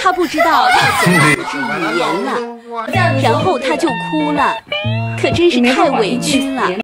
他不知道要怎么组织语言了，然后他就哭了，可真是太委屈了。